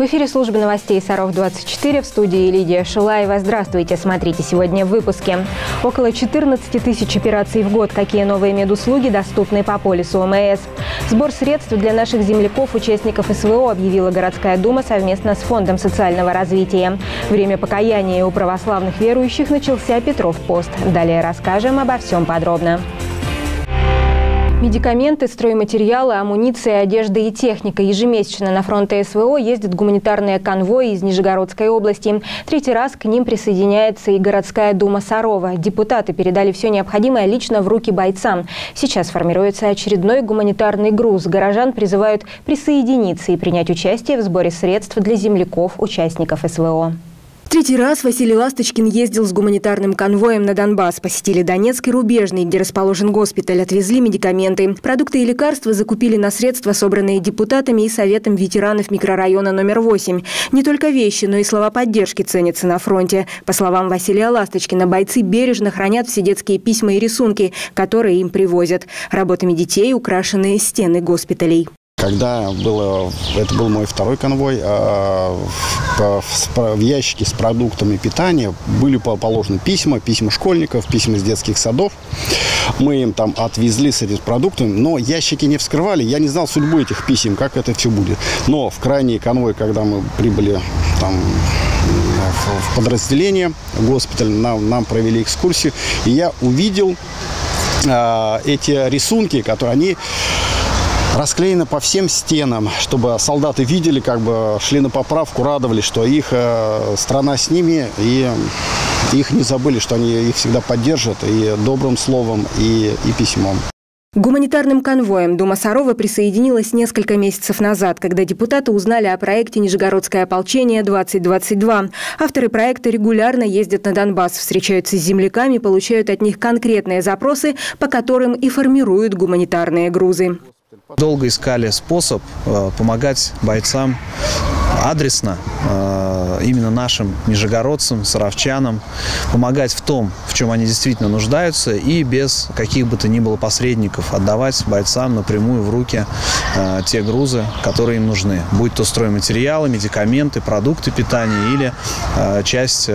эфире службы новостей Саров-24, в студии Лидия Шулаева. Здравствуйте, смотрите сегодня в выпуске. Около 14 тысяч операций в год. Какие новые медуслуги доступны по полису ОМС? Сбор средств для наших земляков, участников СВО, объявила городская дума совместно с Фондом социального развития. Время покаяния у православных верующих начался Петров пост. Далее расскажем обо всем подробно. Медикаменты, стройматериалы, амуниция, одежда и техника. Ежемесячно на фронты СВО ездят гуманитарные конвои из Нижегородской области. Третий раз к ним присоединяется и городская дума Сарова. Депутаты передали все необходимое лично в руки бойцам. Сейчас формируется очередной гуманитарный груз. Горожан призывают присоединиться и принять участие в сборе средств для земляков, участников СВО. Третий раз Василий Ласточкин ездил с гуманитарным конвоем на Донбасс. Посетили Донецк и Рубежный, где расположен госпиталь, отвезли медикаменты. Продукты и лекарства закупили на средства, собранные депутатами и Советом ветеранов микрорайона номер 8. Не только вещи, но и слова поддержки ценятся на фронте. По словам Василия Ласточкина, бойцы бережно хранят все детские письма и рисунки, которые им привозят. Работами детей украшены стены госпиталей. Это был мой второй конвой, в ящике с продуктами питания были положены письма школьников, письма из детских садов. Мы им там отвезли с этими продуктами, но ящики не вскрывали. Я не знал судьбу этих писем, как это все будет. Но в крайний конвой, когда мы прибыли там в подразделение, в госпиталь, нам провели экскурсию, и я увидел эти рисунки, которые они расклеены по всем стенам, чтобы солдаты видели, шли на поправку, радовались, что их страна с ними, и их не забыли, что они их всегда поддержат и добрым словом, и письмом. К гуманитарным конвоям дума Сарова присоединилась несколько месяцев назад, когда депутаты узнали о проекте «Нижегородское ополчение-2022». Авторы проекта регулярно ездят на Донбасс, встречаются с земляками, получают от них конкретные запросы, по которым и формируют гуманитарные грузы. Долго искали способ помогать бойцам адресно, именно нашим нижегородцам, саровчанам, помогать в том, в чем они действительно нуждаются, и без каких бы то ни было посредников отдавать бойцам напрямую в руки те грузы, которые им нужны. Будь то стройматериалы, медикаменты, продукты питания или часть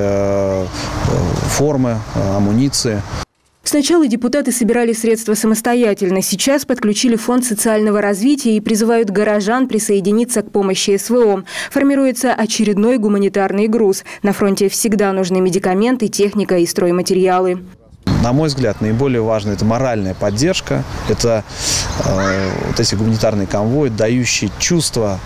формы, амуниции. Сначала депутаты собирали средства самостоятельно. Сейчас подключили Фонд социального развития и призывают горожан присоединиться к помощи СВО. Формируется очередной гуманитарный груз. На фронте всегда нужны медикаменты, техника и стройматериалы. На мой взгляд, наиболее важно – это моральная поддержка, это вот эти гуманитарные конвои, дающие чувство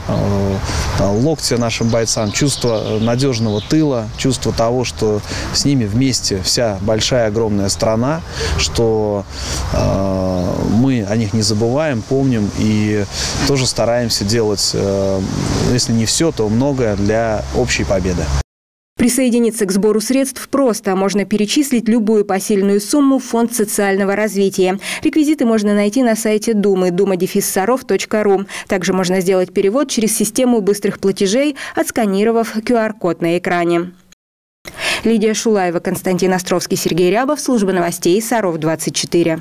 локтя нашим бойцам, чувство надежного тыла, чувство того, что с ними вместе вся большая огромная страна, что мы о них не забываем, помним и тоже стараемся делать, если не все, то многое для общей победы. Присоединиться к сбору средств просто. Можно перечислить любую посильную сумму в Фонд социального развития. Реквизиты можно найти на сайте Думы duma-sarov.ru. Также можно сделать перевод через систему быстрых платежей, отсканировав QR-код на экране. Лидия Шулаева, Константин Островский, Сергей Рябов. Служба новостей Саров-24.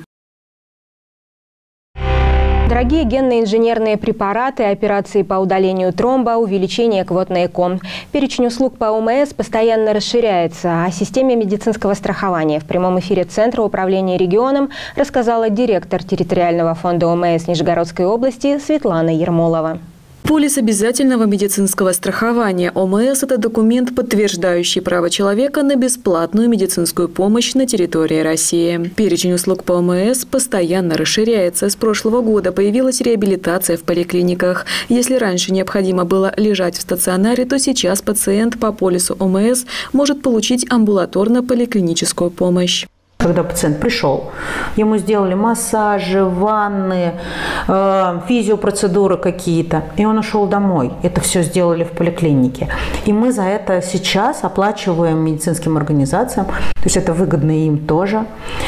Дорогие генно-инженерные препараты, операции по удалению тромба, увеличение квот на ЭКО. Перечень услуг по ОМС постоянно расширяется. О системе медицинского страхования в прямом эфире Центра управления регионом рассказала директор территориального фонда ОМС Нижегородской области Светлана Ермолова. Полис обязательного медицинского страхования ОМС – это документ, подтверждающий право человека на бесплатную медицинскую помощь на территории России. Перечень услуг по ОМС постоянно расширяется. С прошлого года появилась реабилитация в поликлиниках. Если раньше необходимо было лежать в стационаре, то сейчас пациент по полису ОМС может получить амбулаторно-поликлиническую помощь. Когда пациент пришел, ему сделали массажи, ванны, физиопроцедуры какие-то, и он ушел домой. Это все сделали в поликлинике. И мы за это сейчас оплачиваем медицинским организациям. То есть это выгодно им тоже.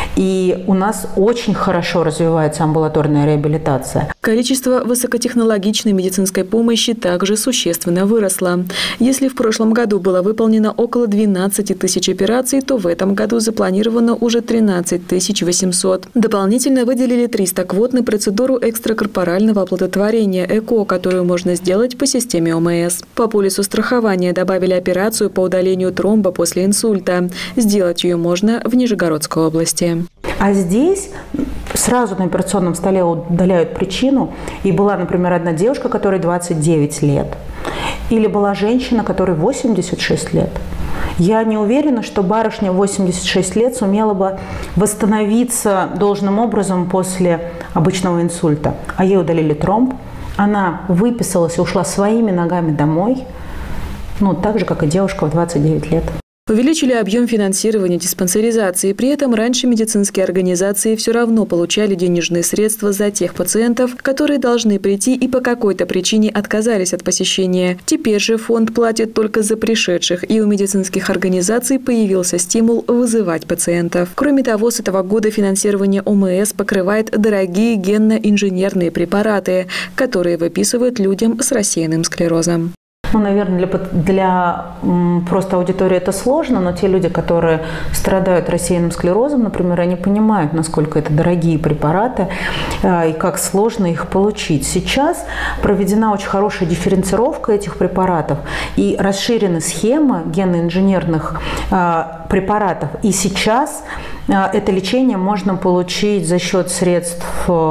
И у нас очень хорошо развивается амбулаторная реабилитация. Количество высокотехнологичной медицинской помощи также существенно выросло. Если в прошлом году было выполнено около 12 тысяч операций, то в этом году запланировано уже 13 800. Дополнительно выделили 300 квот на процедуру экстракорпорального оплодотворения ЭКО, которую можно сделать по системе ОМС. По полису страхования добавили операцию по удалению тромба после инсульта. Сделать ее можно в Нижегородской области. А здесь сразу на операционном столе удаляют причину. И была, например, одна девушка, которой 29 лет. Или была женщина, которой 86 лет. Я не уверена, что барышня 86 лет сумела бы восстановиться должным образом после обычного инсульта. А ей удалили тромб. Она выписалась и ушла своими ногами домой. Так же, как и девушка в 29 лет. Увеличили объем финансирования диспансеризации. При этом раньше медицинские организации все равно получали денежные средства за тех пациентов, которые должны прийти и по какой-то причине отказались от посещения. Теперь же фонд платит только за пришедших, и у медицинских организаций появился стимул вызывать пациентов. Кроме того, с этого года финансирование ОМС покрывает дорогие генно-инженерные препараты, которые выписывают людям с рассеянным склерозом. Наверное, для просто аудитории это сложно, но те люди, которые страдают рассеянным склерозом, например, они понимают, насколько это дорогие препараты и как сложно их получить. Сейчас проведена очень хорошая дифференцировка этих препаратов и расширены схемы генно-инженерных препаратов. И сейчас это лечение можно получить за счет средств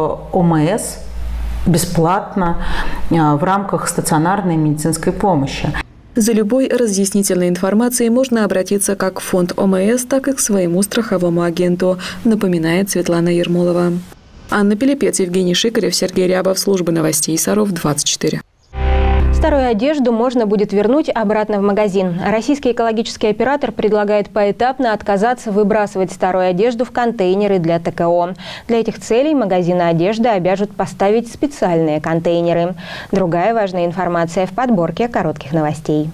ОМС, бесплатно в рамках стационарной медицинской помощи. За любой разъяснительной информацией можно обратиться как в фонд ОМС, так и к своему страховому агенту, напоминает Светлана Ермолова. Анна Пилипец, Евгений Шикарев, Сергей Рябов, служба новостей Саров, 24. Старую одежду можно будет вернуть обратно в магазин. Российский экологический оператор предлагает поэтапно отказаться выбрасывать старую одежду в контейнеры для ТКО. Для этих целей магазины одежды обяжут поставить специальные контейнеры. Другая важная информация в подборке коротких новостей.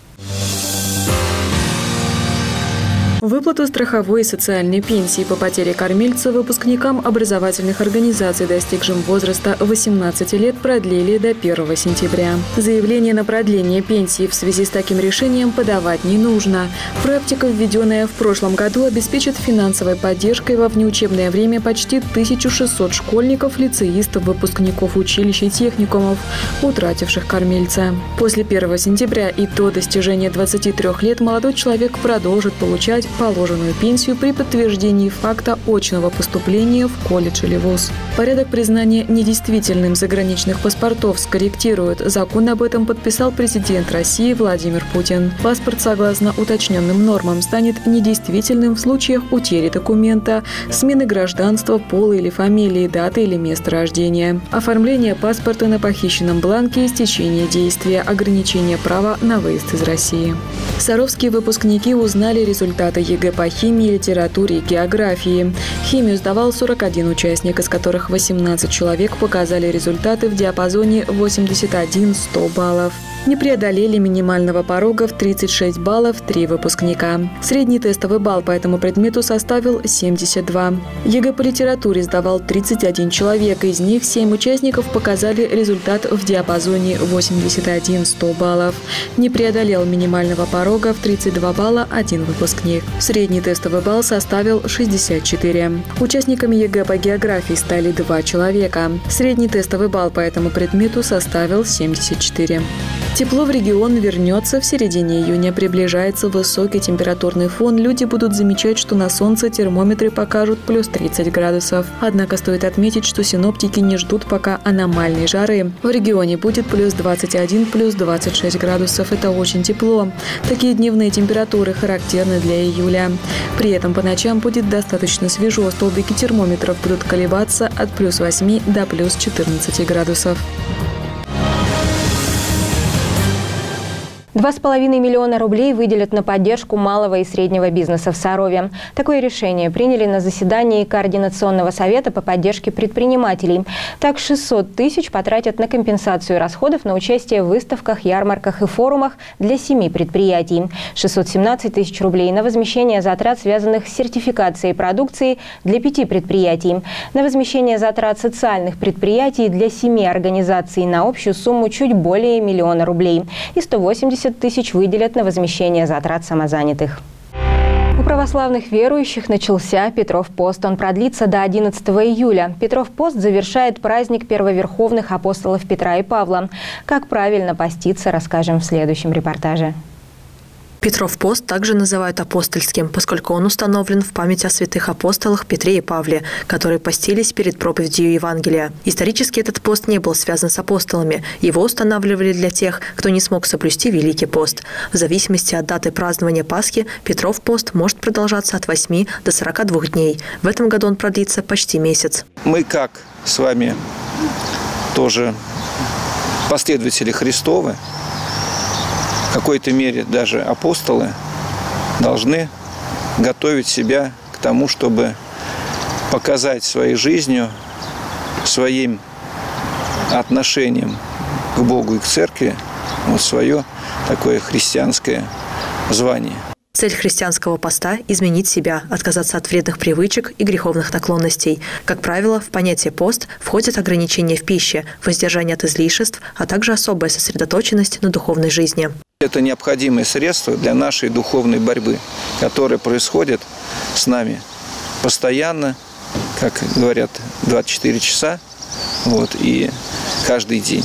Выплату страховой и социальной пенсии по потере кормильца выпускникам образовательных организаций, достигшим возраста 18 лет, продлили до 1 сентября. Заявление на продление пенсии в связи с таким решением подавать не нужно. Практика, введенная в прошлом году, обеспечит финансовой поддержкой во внеучебное время почти 1600 школьников, лицеистов, выпускников училищ и техникумов, утративших кормильца. После 1 сентября и до достижения 23 лет молодой человек продолжит получать положенную пенсию при подтверждении факта очного поступления в колледж или вуз. Порядок признания недействительным заграничных паспортов скорректируют. Закон об этом подписал президент России Владимир Путин. Паспорт, согласно уточненным нормам, станет недействительным в случаях утери документа, смены гражданства, пола или фамилии, даты или места рождения, оформления паспорта на похищенном бланке, истечения действия, ограничения права на выезд из России. Саровские выпускники узнали результаты ЕГЭ по химии, литературе и географии. Химию сдавал 41 участник, из которых 18 человек показали результаты в диапазоне 81-100 баллов. Не преодолели минимального порога в 36 баллов 3 выпускника. Средний тестовый балл по этому предмету составил 72. ЕГЭ по литературе сдавал 31 человек, из них 7 участников показали результат в диапазоне 81-100 баллов. Не преодолел минимального порога в 32 балла 1 выпускник. Средний тестовый балл составил 64. Участниками ЕГЭ по географии стали 2 человека. Средний тестовый балл по этому предмету составил 74. Тепло в регион вернется в середине июня. Приближается высокий температурный фон. Люди будут замечать, что на солнце термометры покажут плюс 30 градусов. Однако стоит отметить, что синоптики не ждут пока аномальной жары. В регионе будет плюс 21, плюс 26 градусов. Это очень тепло. Такие дневные температуры характерны для июля. При этом по ночам будет достаточно свежо. Столбики термометров будут колебаться от плюс 8 до плюс 14 градусов. 2,5 миллиона рублей выделят на поддержку малого и среднего бизнеса в Сарове. Такое решение приняли на заседании Координационного совета по поддержке предпринимателей. Так, 600 тысяч потратят на компенсацию расходов на участие в выставках, ярмарках и форумах для 7 предприятий. 617 тысяч рублей на возмещение затрат, связанных с сертификацией продукции для 5 предприятий. На возмещение затрат социальных предприятий для 7 организаций на общую сумму чуть более миллиона рублей. И 180 тысяч выделят на возмещение затрат самозанятых. У православных верующих начался Петров пост. Он продлится до 11 июля. Петров пост завершает праздник первоверховных апостолов Петра и Павла. Как правильно поститься, расскажем в следующем репортаже. Петров пост также называют апостольским, поскольку он установлен в память о святых апостолах Петре и Павле, которые постились перед проповедью Евангелия. Исторически этот пост не был связан с апостолами. Его устанавливали для тех, кто не смог соблюсти Великий пост. В зависимости от даты празднования Пасхи, Петров пост может продолжаться от 8 до 42 дней. В этом году он продлится почти месяц. Мы, как с вами тоже последователи Христовы, в какой-то мере даже апостолы, должны готовить себя к тому, чтобы показать своей жизнью, своим отношением к Богу и к Церкви свое такое христианское звание. Цель христианского поста – изменить себя, отказаться от вредных привычек и греховных наклонностей. Как правило, в понятие пост входят ограничения в пище, воздержание от излишеств, а также особая сосредоточенность на духовной жизни. Это необходимое средство для нашей духовной борьбы, которая происходит с нами постоянно, как говорят, 24 часа и каждый день.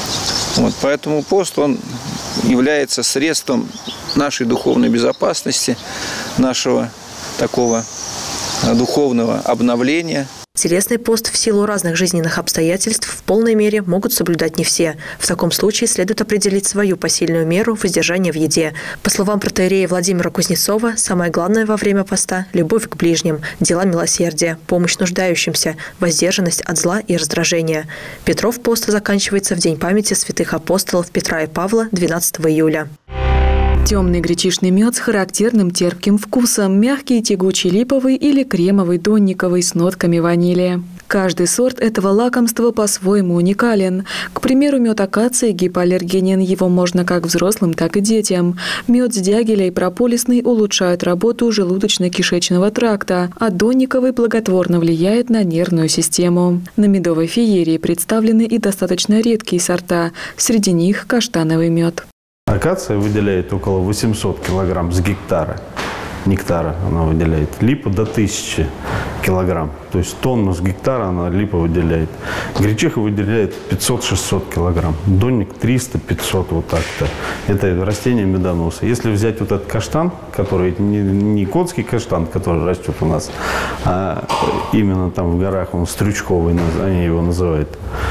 Поэтому пост, он является средством нашей духовной безопасности, нашего такого духовного обновления. Телесный пост в силу разных жизненных обстоятельств в полной мере могут соблюдать не все. В таком случае следует определить свою посильную меру воздержания в еде. По словам протоиерея Владимира Кузнецова, самое главное во время поста – любовь к ближним, дела милосердия, помощь нуждающимся, воздержанность от зла и раздражения. Петров пост заканчивается в день памяти святых апостолов Петра и Павла 12 июля. Темный гречишный мед с характерным терпким вкусом, мягкий тягучий липовый или кремовый донниковый с нотками ванили. Каждый сорт этого лакомства по-своему уникален. К примеру, мед акации гипоаллергенен, его можно как взрослым, так и детям. Мед с дягеля и прополисный улучшают работу желудочно-кишечного тракта, а донниковый благотворно влияет на нервную систему. На медовой феерии представлены и достаточно редкие сорта, среди них каштановый мед. Акация выделяет около 800 килограмм с гектара. Нектара она выделяет. Липа до 1000 килограмм. То есть тонну с гектара она липа выделяет. Гречиха выделяет 500-600 килограмм. Донник 300-500 вот так-то. Это растение медоноса. Если взять вот этот каштан, который не котский каштан, который растет у нас, а именно там в горах, он стрючковый, они его называют,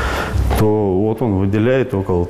то вот он выделяет около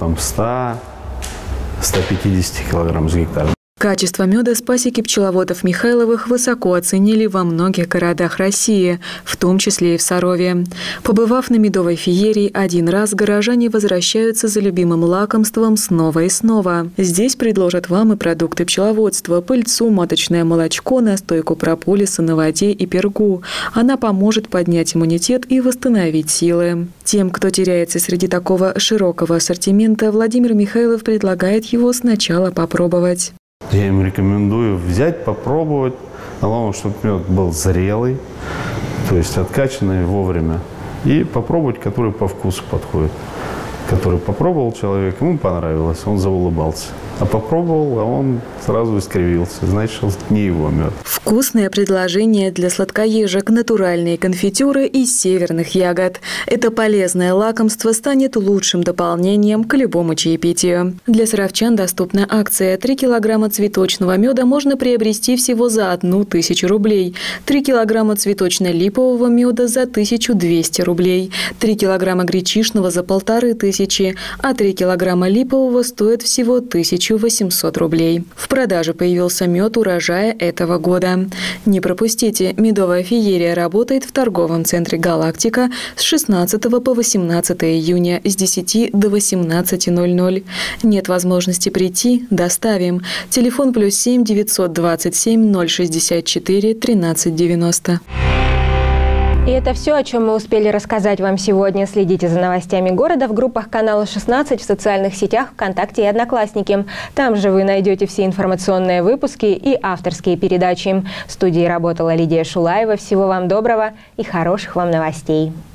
100-150 килограмм с гектара. Качество меда с пасеки пчеловодов Михайловых высоко оценили во многих городах России, в том числе и в Сарове. Побывав на медовой феерии один раз, горожане возвращаются за любимым лакомством снова и снова. Здесь предложат вам и продукты пчеловодства, пыльцу, маточное молочко, настойку прополиса на воде и пергу. Она поможет поднять иммунитет и восстановить силы. Тем, кто теряется среди такого широкого ассортимента, Владимир Михайлов предлагает его сначала попробовать. Я им рекомендую взять, попробовать. Главное, чтобы мед был зрелый, то есть откачанный вовремя. И попробовать, который по вкусу подходит. Который попробовал человек, ему понравилось, он заулыбался. А попробовал, а он сразу искривился. Значит, не его мед. Вкусное предложение для сладкоежек, натуральные конфитюры из северных ягод. Это полезное лакомство станет лучшим дополнением к любому чаепитию. Для саровчан доступна акция. 3 килограмма цветочного меда можно приобрести всего за 1000 рублей. 3 килограмма цветочно-липового меда за 1200 рублей. 3 килограмма гречишного за 1500, а 3 килограмма липового стоят всего 1000 1800 рублей. В продаже появился мед урожая этого года. Не пропустите, медовая феерия работает в торговом центре «Галактика» с 16 по 18 июня с 10 до 18:00. Нет возможности прийти? Доставим. Телефон +7 927 064 1390. И это все, о чем мы успели рассказать вам сегодня. Следите за новостями города в группах канала 16, в социальных сетях ВКонтакте и Одноклассники. Там же вы найдете все информационные выпуски и авторские передачи. В студии работала Лидия Шулаева. Всего вам доброго и хороших вам новостей.